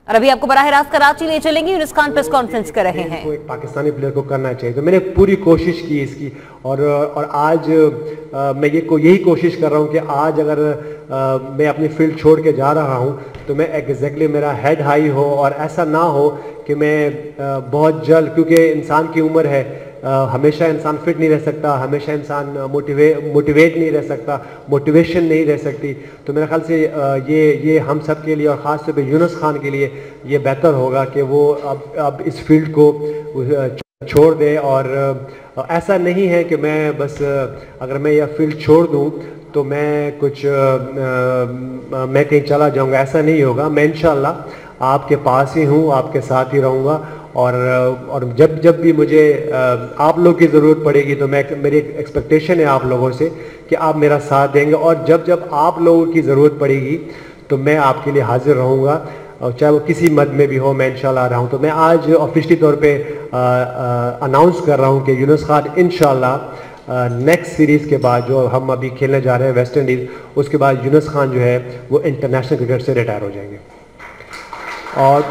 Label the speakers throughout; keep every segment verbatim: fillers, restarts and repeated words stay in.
Speaker 1: और अभी आपको बराह रास्त कराची ले चलेंगे। यूनिस खान प्रेस कॉन्फ्रेंस कर रहे हैं।
Speaker 2: एक पाकिस्तानी प्लेयर को करना चाहिए, तो मैंने पूरी कोशिश की इसकी, और और आज आ, मैं ये को यही कोशिश कर रहा हूँ कि आज अगर आ, मैं अपनी फील्ड छोड़ के जा रहा हूँ तो मैं एग्जैक्टली मेरा हेड हाई हो, और ऐसा ना हो कि मैं आ, बहुत जल्द, क्योंकि इंसान की उम्र है, आ, हमेशा इंसान फिट नहीं रह सकता, हमेशा इंसान मोटिवे मोटिवेट नहीं रह सकता, मोटिवेशन नहीं रह सकती। तो मेरे ख्याल से आ, ये ये हम सब के लिए और ख़ास तौर पे यूनुस खान के लिए ये बेहतर होगा कि वो अब अब इस फील्ड को छोड़ दे। और ऐसा नहीं है कि मैं बस अगर मैं यह फील्ड छोड़ दूं तो मैं कुछ आ, आ, मैं कहीं चला जाऊंगा, ऐसा नहीं होगा। मैं इंशाल्लाह आपके पास ही हूँ, आपके साथ ही रहूँगा, और और जब जब भी मुझे आप लोग की ज़रूरत पड़ेगी तो मैं मेरी एक्सपेक्टेशन है आप लोगों से कि आप मेरा साथ देंगे, और जब जब आप लोगों की ज़रूरत पड़ेगी तो मैं आपके लिए हाजिर रहूँगा, और चाहे वो किसी मद में भी हो, मैं इंशाल्लाह रहा हूँ। तो मैं आज ऑफिशियली तौर पे अनाउंस कर रहा हूँ कि यूनुस खान इंशाल्लाह नेक्स्ट सीरीज़ के बाद जो हम अभी खेलने जा रहे हैं वेस्ट इंडीज़, उसके बाद यूनुस खान जो है वो इंटरनेशनल क्रिकेट से रिटायर हो जाएंगे। और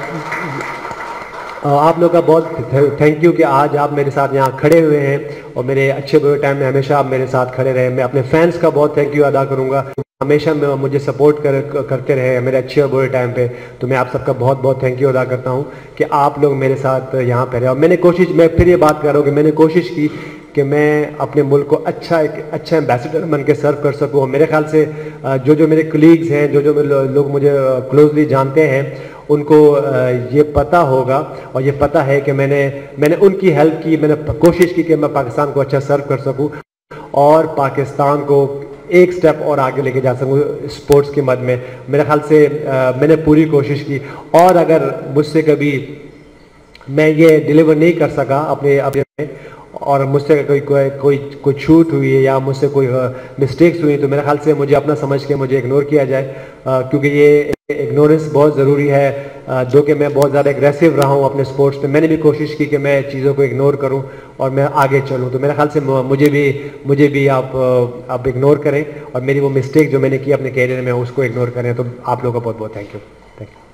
Speaker 2: आप लोग का बहुत थैंक यू कि आज आप मेरे साथ यहाँ खड़े हुए हैं, और मेरे अच्छे बुरे टाइम में हमेशा आप मेरे साथ खड़े रहे। मैं अपने फैंस का बहुत थैंक यू अदा करूँगा, हमेशा मैं मुझे सपोर्ट कर, करते रहे मेरे अच्छे और बुरे टाइम पे। तो मैं आप सबका बहुत बहुत थैंक यू अदा करता हूँ कि आप लोग मेरे साथ यहाँ पे रहे। और मैंने कोशिश, मैं फिर ये बात कर रहा हूँ कि मैंने कोशिश की कि मैं अपने मुल्क को अच्छा एक अच्छा एम्बेसडर बन के सर्व कर सकूँ। मेरे ख्याल से जो जो मेरे कलीग्स हैं, जो जो लोग मुझे क्लोजली जानते हैं, उनको ये पता होगा और ये पता है कि मैंने मैंने उनकी हेल्प की, मैंने कोशिश की कि मैं पाकिस्तान को अच्छा सर्व कर सकूं और पाकिस्तान को एक स्टेप और आगे लेके जा सकूं स्पोर्ट्स की मद में। मेरे ख्याल से आ, मैंने पूरी कोशिश की, और अगर मुझसे कभी मैं ये डिलीवर नहीं कर सका अपने अपने और मुझसे कोई कोई कोई कोई छूट हुई है या मुझसे कोई मिस्टेक्स हुई, तो मेरे ख्याल से मुझे अपना समझ के मुझे इग्नोर किया जाए, आ, क्योंकि ये इग्नोरेंस बहुत ज़रूरी है। आ, जो कि मैं बहुत ज़्यादा एग्रेसिव रहा हूँ अपने स्पोर्ट्स में, मैंने भी कोशिश की कि मैं चीज़ों को इग्नोर करूँ और मैं आगे चलूँ। तो मेरे ख्याल से मुझे भी मुझे भी आप आप इग्नोर करें, और मेरी वो मिस्टेक जो मैंने की अपने कैरियर में उसको इग्नोर करें। तो आप लोगों का बहुत बहुत थैंक यू। Thank you.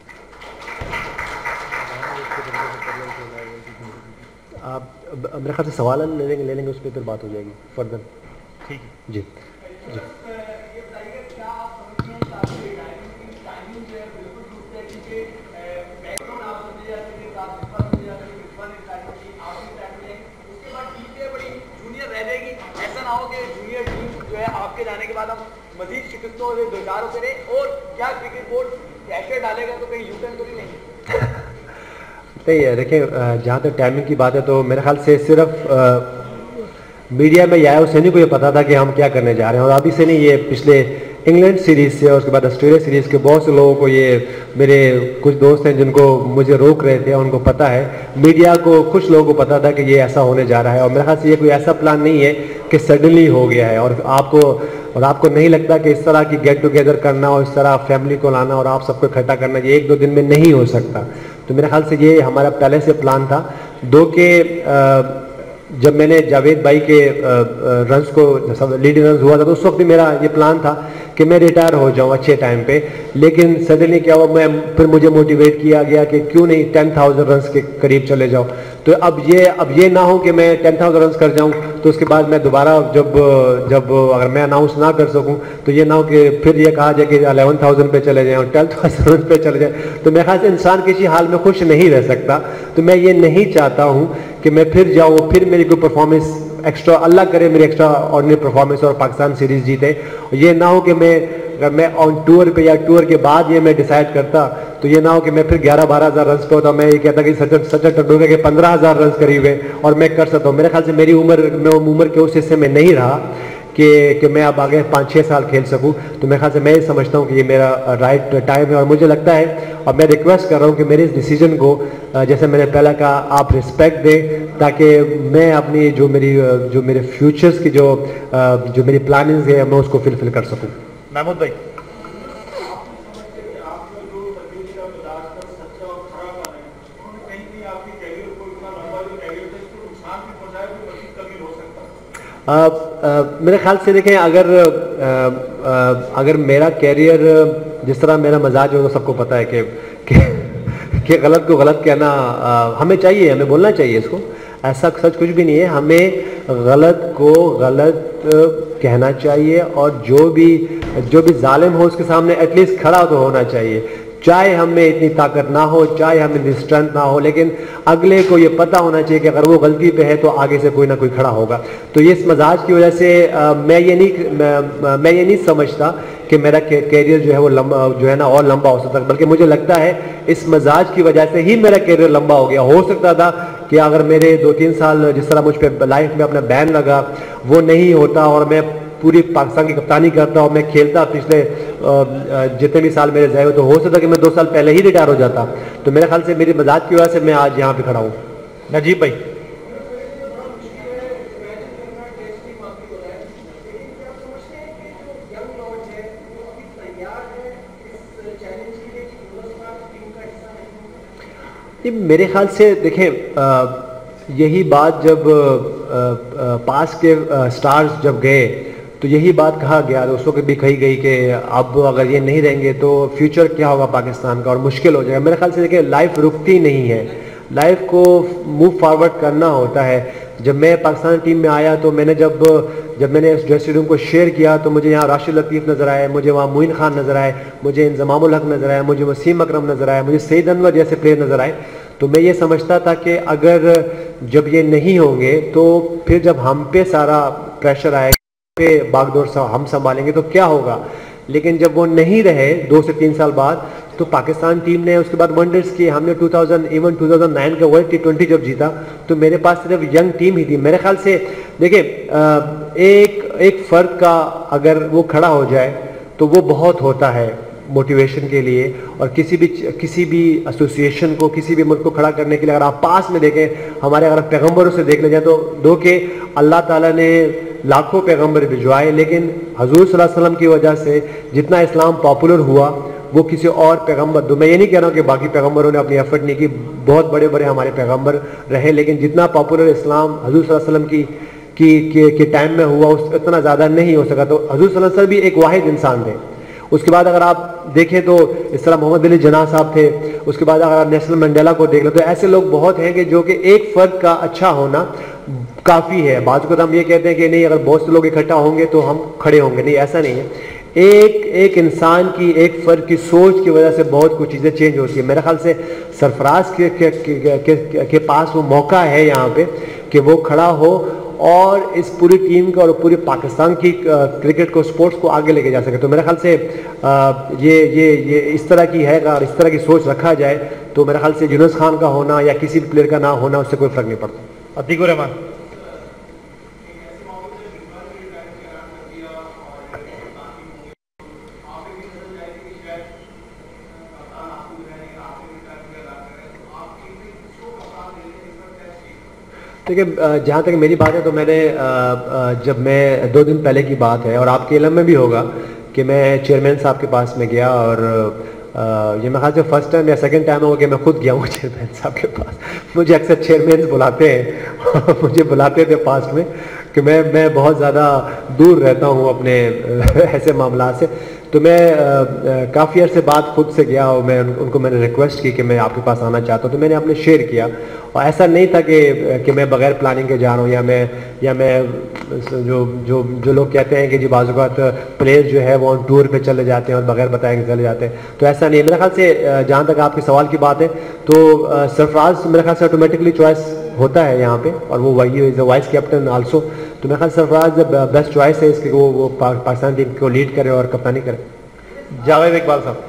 Speaker 2: आप मेरे ख्याल से सवाल ले लेंगे ले लेंगे उस पर फिर बात हो जाएगी फर्दर। ठीक है जी जी।
Speaker 3: ऐसा ना हो कि जूनियर टीम जो है आपके जाने के बाद हम मजीद शिकस्तों से दो चार होते रहे, और क्या क्रिकेट बोर्ड प्रेशर डालेगा तो कहीं यूटर्न तो नहीं लेंगे?
Speaker 2: नहीं है, देखिए जहाँ तक टाइमिंग की बात है तो मेरे ख्याल से सिर्फ आ, मीडिया में आया उसे नहीं को ये पता था कि हम क्या करने जा रहे हैं, और अभी से नहीं, ये पिछले इंग्लैंड सीरीज़ से और उसके बाद ऑस्ट्रेलिया सीरीज़ के बहुत से लोगों को, ये मेरे कुछ दोस्त हैं जिनको मुझे रोक रहे थे, उनको पता है, मीडिया को कुछ लोगों को पता था कि ये ऐसा होने जा रहा है। और मेरे ख्याल से ये कोई ऐसा प्लान नहीं है कि सडनली हो गया है, और आपको और आपको नहीं लगता कि इस तरह की गेट टुगेदर करना और इस तरह फैमिली को लाना और आप सबको इकट्ठा करना ये एक दो दिन में नहीं हो सकता। तो मेरे ख्याल से ये हमारा पहले से प्लान था। दो के जब मैंने जावेद भाई के रन्स को लीडिंग रन्स हुआ था तो उस वक्त भी मेरा ये प्लान था कि मैं रिटायर हो जाऊं अच्छे टाइम पे, लेकिन सडनली क्या हुआ, मैं फिर मुझे मोटिवेट किया गया कि क्यों नहीं टेन थाउजेंड रन्स के करीब चले जाओ। तो अब ये अब ये ना हो कि मैं टेन थाउजेंड रन्स कर जाऊं तो उसके बाद मैं दोबारा जब जब अगर मैं अनाउंस ना कर सकूं तो ये ना हो कि फिर ये कहा जाए कि अलेवन थाउजेंड पे चले जाएं और ट्वेल्व थाउजेंड रन पे चले जाएं। तो मेरे ख्याल से इंसान किसी हाल में खुश नहीं रह सकता। तो मैं ये नहीं चाहता हूँ कि मैं फिर जाऊँ, फिर मेरी कोई परफॉर्मेंस एक्स्ट्रा, अल्लाह करे मेरी एक्स्ट्रा ऑर्डिनरी परफॉर्मेंस और पाकिस्तान सीरीज जीते। ये ना हो कि मैं अगर मैं ऑन टूर पे या टूर के बाद ये मैं डिसाइड करता तो ये ना हो कि मैं फिर ग्यारह बारह हज़ार रन पे होता, मैं ये कहता कि सचिन सचिन तेंदुलकर के पंद्रह हज़ार रन करीब है और मैं कर सकता हूँ। मेरे ख्याल से मेरी उम्र मैं उम्र के उस हिस्से में नहीं रहा कि कि मैं अब आगे पाँच छः साल खेल सकूं। तो मेरे ख्याल से मैं ये समझता हूं कि ये मेरा राइट टाइम है, और मुझे लगता है और मैं रिक्वेस्ट कर रहा हूं कि मेरे इस डिसीजन को, जैसे मैंने पहला कहा, आप रिस्पेक्ट दें ताकि मैं अपनी जो मेरी जो मेरे फ्यूचर्स की जो जो मेरी प्लानिंग है मैं उसको फुलफिल कर सकूँ।
Speaker 3: महमूद भाई,
Speaker 2: आ, आ, मेरे ख्याल से देखें, अगर आ, आ, अगर मेरा कैरियर जिस तरह मेरा मजाज है तो सबको पता है कि, कि कि गलत को गलत कहना आ, हमें चाहिए, हमें बोलना चाहिए इसको, ऐसा सच कुछ भी नहीं है। हमें गलत को गलत कहना चाहिए और जो भी जो भी जालिम हो उसके सामने एटलीस्ट खड़ा तो होना चाहिए, चाहे हमें इतनी ताकत ना हो, चाहे हमें इतनी स्ट्रेंथ ना हो, लेकिन अगले को ये पता होना चाहिए कि अगर वो गलती पे है तो आगे से कोई ना कोई खड़ा होगा। तो ये इस मजाज की वजह से आ, मैं ये नहीं मैं, मैं ये नहीं समझता कि मेरा कैरियर जो है वो लंबा जो है ना और लंबा हो सकता है, बल्कि मुझे लगता है इस मजाज की वजह से ही मेरा कैरियर लंबा हो गया। हो सकता था कि अगर मेरे दो तीन साल जिस तरह मुझ पर लाइफ में अपना बैन लगा वो नहीं होता और मैं पूरी पाकिस्तान की कप्तानी करता और मैं खेलता पिछले जितने भी साल मेरे जाए, तो हो सकता कि मैं दो साल पहले ही रिटायर हो जाता। तो मेरे ख्याल से मेरी मजाक की वजह से मैं आज यहाँ पे खड़ा हूँ।
Speaker 4: नजीब भाई,
Speaker 2: मेरे ख्याल से देखें यही बात जब आ, आ, पास के आ, स्टार्स जब गए तो यही बात कहा गया, दोस्तों की भी कही गई कि अब अगर ये नहीं रहेंगे तो फ्यूचर क्या होगा पाकिस्तान का और मुश्किल हो जाएगा। मेरे ख्याल से देखिए लाइफ रुकती नहीं है, लाइफ को मूव फॉरवर्ड करना होता है। जब मैं पाकिस्तान टीम में आया तो मैंने जब जब मैंने इस ड्रेसिंग रूम को शेयर किया तो मुझे यहाँ राशिद लतीफ़ नज़र आए, मुझे वहाँ यूनिस खान नज़र आए, मुझे इंजमामुल हक नज़र आए, मुझे वसीम अकरम नज़र आए, मुझे सईद अनवर जैसे प्लेयर नज़र आए। तो मैं ये समझता था कि अगर जब ये नहीं होंगे तो फिर जब हम पे सारा प्रेशर आएगा, पे बागडोर हम संभालेंगे तो क्या होगा। लेकिन जब वो नहीं रहे दो से तीन साल बाद तो पाकिस्तान टीम ने उसके बाद वंडर्स किए। हमने two thousand even two thousand nine का वर्ल्ड टी ट्वेंटी जब जीता तो मेरे पास सिर्फ यंग टीम ही थी। मेरे ख्याल से देखिए एक एक फ़र्द का अगर वो खड़ा हो जाए तो वो बहुत होता है मोटिवेशन के लिए, और किसी भी किसी भी एसोसिएशन को, किसी भी मुल्क को खड़ा करने के लिए। अगर आप पास में देखें, हमारे अगर पैगम्बरों से देख ले जाए तो दो के अल्लाह ताला ने लाखों पैगम्बर भिजवाए, लेकिन हजूर सल्लल्लाहु अलैहि वसल्लम की वजह से जितना इस्लाम पॉपुलर हुआ वो किसी और पैगम्बर, तो मैं ये नहीं कह रहा हूँ कि बाकी पैगम्बरों ने अपनी एफर्ट नहीं की, बहुत बड़े बड़े हमारे पैगम्बर रहे, लेकिन जितना पॉपुलर इस्लाम हजूर सल्लल्लाहु अलैहि वसल्लम की की के, के टाइम में हुआ उस इतना ज़्यादा नहीं हो सका। तो हजूर सल्लल्लाहु अलैहि वसल्लम भी एक वाहिद इंसान थे। उसके बाद अगर आप देखें तो इस तरह मोहम्मद अली जिन्ना साहब थे, उसके बाद अगर आप नेल्सन मंडेला को देख लो तो ऐसे लोग बहुत हैं कि जो कि एक फ़र्द का अच्छा होना काफ़ी है। बाद को तो हम ये कहते हैं कि नहीं अगर बहुत से लोग इकट्ठा होंगे तो हम खड़े होंगे, नहीं ऐसा नहीं है। एक एक इंसान की, एक फ़र्द की सोच की वजह से बहुत कुछ चीज़ें चेंज होती है। मेरे ख्याल से सरफराज के, के, के, के, के, के पास वो मौका है यहाँ पे कि वो खड़ा हो और इस पूरी टीम को और पूरी पाकिस्तान की क्रिकेट को, स्पोर्ट्स को आगे लेके जा सके। तो मेरे ख्याल से ये ये ये इस तरह की है, अगर इस तरह की सोच रखा जाए तो मेरे ख्याल से यूनिस खान का होना या किसी भी प्लेयर का ना होना उससे कोई फ़र्क नहीं पड़ता।
Speaker 4: अतीकुर रहमान,
Speaker 2: देखिए जहाँ तक मेरी बात है तो मैंने जब मैं दो दिन पहले की बात है और आपके इल्म में भी होगा कि मैं चेयरमैन साहब के पास में गया, और ये मेरे ख्याल से फर्स्ट टाइम या सेकंड टाइम होगा कि मैं खुद गया हूँ चेयरमैन साहब के पास। मुझे अक्सर चेयरमैन बुलाते हैं मुझे बुलाते थे पास्ट में कि मैं मैं बहुत ज़्यादा दूर रहता हूँ अपने ऐसे मामला से। तो मैं काफ़ी अर्से बाद खुद से गया और मैं उन, उनको मैंने रिक्वेस्ट की कि मैं आपके पास आना चाहता हूँ। तो मैंने आपने शेयर किया, और ऐसा नहीं था कि कि मैं बगैर प्लानिंग के जा रहा हूँ, या मैं या मैं जो जो जो लोग कहते हैं कि जी बाज़-औक़ात प्लेयर जो है वो ऑन टूर पे चले जाते हैं और बगैर बताए के चले जाते हैं, तो ऐसा नहीं है। मेरे ख्याल से जहाँ तक आपके सवाल की बात है तो सरफराज मेरे ख्याल से ऑटोमेटिकली चॉइस होता है यहाँ पे, और वो वही is a vice captain also. तो मेरे ख्याल सरफराज बेस्ट चॉइस है इसके, वो वो पाकिस्तान टीम को लीड करे और कप्तानी करे।
Speaker 4: जावेद इकबाल साहब,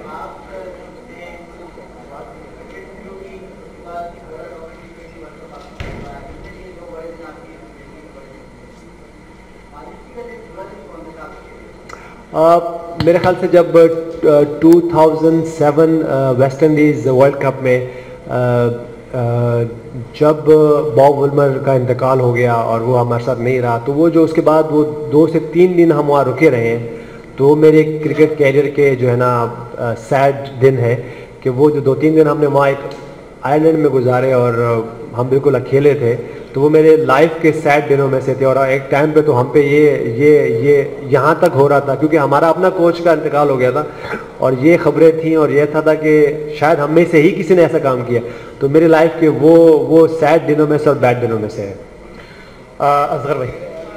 Speaker 2: Uh, मेरे ख्याल से जब two thousand seven West Indies world cup में uh, uh, जब बॉब वुलमर का इंतकाल हो गया और वो हमारे साथ नहीं रहा, तो वो जो उसके बाद वो दो से तीन दिन हम वहाँ रुके रहे हैं, तो मेरे क्रिकेट कैरियर के जो है ना सैड दिन है कि वो जो दो तीन दिन हमने वहाँ एक आइलैंड में गुजारे और हम बिल्कुल अकेले थे। तो वो मेरे लाइफ के सैड दिनों में से थे। और एक टाइम पे तो हम पे ये ये ये यहाँ तक हो रहा था क्योंकि हमारा अपना कोच का इंतकाल हो गया था और ये खबरें थी और ये था, था कि शायद हम में से ही किसी ने ऐसा काम किया। तो मेरी लाइफ के वो वो सैड दिनों में से और बैड दिनों में से है।
Speaker 4: असगर भाई।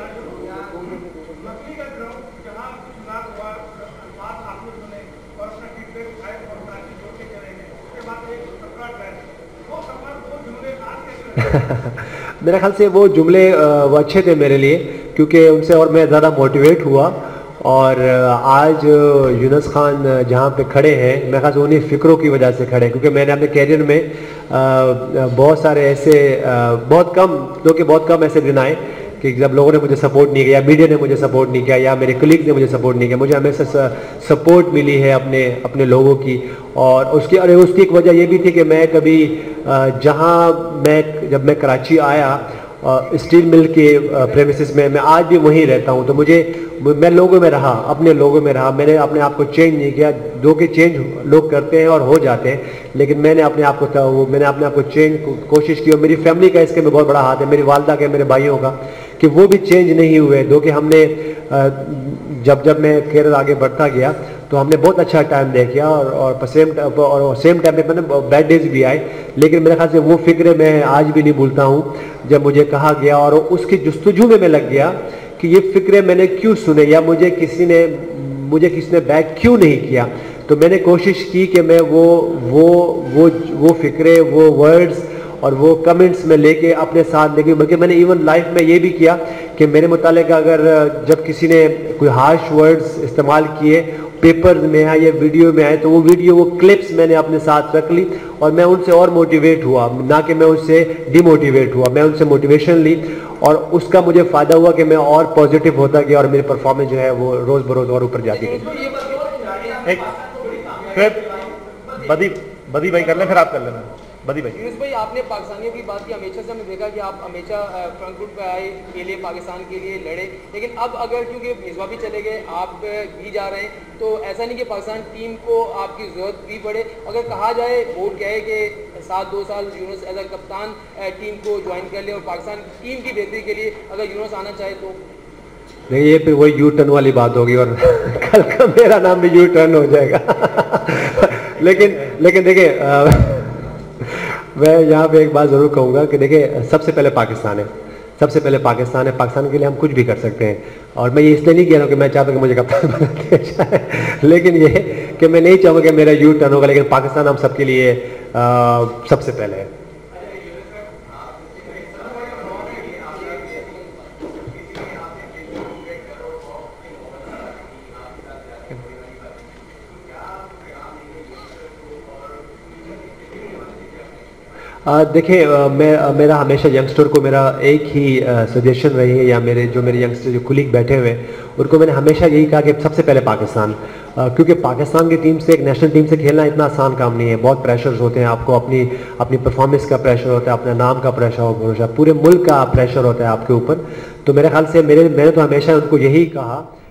Speaker 2: मेरे ख्याल से वो जुमले वो अच्छे थे मेरे लिए क्योंकि उनसे और मैं ज़्यादा मोटिवेट हुआ। और आज यूनिस खान जहाँ पे खड़े हैं मेरे ख्याल से उन्हीं फ़िक्रों की वजह से खड़े हैं क्योंकि मैंने अपने कैरियर में बहुत सारे ऐसे बहुत कम लोग के बहुत कम ऐसे दिन आए कि जब लोगों ने मुझे सपोर्ट नहीं किया, मीडिया ने मुझे सपोर्ट नहीं किया या मेरे कलीग ने मुझे सपोर्ट नहीं किया। मुझे हमेशा सपोर्ट मिली है अपने अपने लोगों की। और उसकी अरे उसकी एक वजह ये भी थी कि मैं कभी जहाँ मैं जब मैं कराची आया स्टील मिल के प्रेमिसेस में, मैं आज भी वहीं रहता हूँ। तो मुझे मैं लोगों में रहा, अपने लोगों में रहा। मैंने अपने आप को चेंज नहीं किया। दो के चेंज लोग करते हैं और हो जाते हैं, लेकिन मैंने अपने आप को वो मैंने अपने आप को चेंज कोशिश की। और मेरी फैमिली का इसके में बहुत बड़ा हाथ है, मेरी वालदा का, मेरे भाइयों का, कि वो भी चेंज नहीं हुए। दो कि हमने जब जब मैं कैरियर आगे बढ़ता गया तो हमने बहुत अच्छा टाइम देखा और और सेम और सेम टाइम पे मैंने बैड डेज भी आए, लेकिन मेरे ख्याल से वो फिक्र मैं आज भी नहीं भूलता हूँ जब मुझे कहा गया और उसकी जुस्तजू में मैं लग गया कि ये फिक्रे मैंने क्यों सुने या मुझे किसी ने मुझे किसी ने बैक क्यों नहीं किया। तो मैंने कोशिश की कि मैं वो वो वो वो फिक्रे, वो वर्ड्स और वो कमेंट्स में लेके अपने साथ लेके, बल्कि मैंने इवन लाइफ में ये भी किया कि मेरे मुतालिक अगर जब किसी ने कोई हार्श वर्ड्स इस्तेमाल किए पेपर में आए या वीडियो में आए तो वो वीडियो वो क्लिप्स मैंने अपने साथ रख ली और मैं उनसे और मोटिवेट हुआ, ना कि मैं उससे डिमोटिवेट हुआ। मैं उनसे मोटिवेशन ली और उसका मुझे फ़ायदा हुआ कि मैं और पॉजिटिव होता गया और मेरी परफॉर्मेंस जो है वो रोज़ बरोज़ और ऊपर जाती गई।
Speaker 4: एक फिर बदी बदी भाई कर लें, फिर आप कर लेना। बदी भाई।
Speaker 3: यूनिस भाई, आपने पाकिस्तानियों की बात की, हमेशा से हमने देखा कि आप हमेशा फ्रंट फुट पे आए के लिए पाकिस्तान के लिए लड़े, लेकिन अब अगर क्योंकि मिसबा भी चले गए, आप भी जा रहे हैं, तो ऐसा नहीं कि पाकिस्तान टीम को आपकी ज़रूरत भी पड़े। अगर कहा जाए, बोर्ड कहे कि सात दो साल यूनिस एज अ कप्तान टीम को ज्वाइन कर ले और पाकिस्तान टीम की बेहतरी के लिए अगर यूनिस आना चाहे तो
Speaker 2: नहीं, ये फिर वही यू टर्न वाली बात होगी और कल का मेरा नाम भी यू टर्न हो जाएगा। लेकिन लेकिन देखिए, मैं यहाँ पे एक बात ज़रूर कहूँगा कि देखिए, सबसे पहले पाकिस्तान है, सबसे पहले पाकिस्तान है। पाकिस्तान के लिए हम कुछ भी कर सकते हैं और मैं ये इसलिए नहीं कह रहा हूँ कि मैं चाहता हूँ कि मुझे कप्तान बना दिया जाए, लेकिन ये कि मैं नहीं चाहूँगा कि मेरा यू टर्न होगा, लेकिन पाकिस्तान हम सबके लिए आ, सबसे पहले है। देखिए, मैं मेरा हमेशा यंगस्टर को मेरा एक ही सजेशन रही है, या मेरे जो मेरे यंगस्टर जो कुलीग बैठे हुए हैं उनको मैंने हमेशा यही कहा कि सबसे पहले पाकिस्तान, क्योंकि पाकिस्तान की टीम से, एक नेशनल टीम से खेलना इतना आसान काम नहीं है। बहुत प्रेशर्स होते हैं, आपको अपनी अपनी परफॉर्मेंस का प्रेशर होता है, अपने नाम का प्रेशर होता है, पूरे मुल्क का प्रेशर होता है आपके ऊपर। तो मेरे ख्याल से मेरे मैंने तो हमेशा उनको यही कहा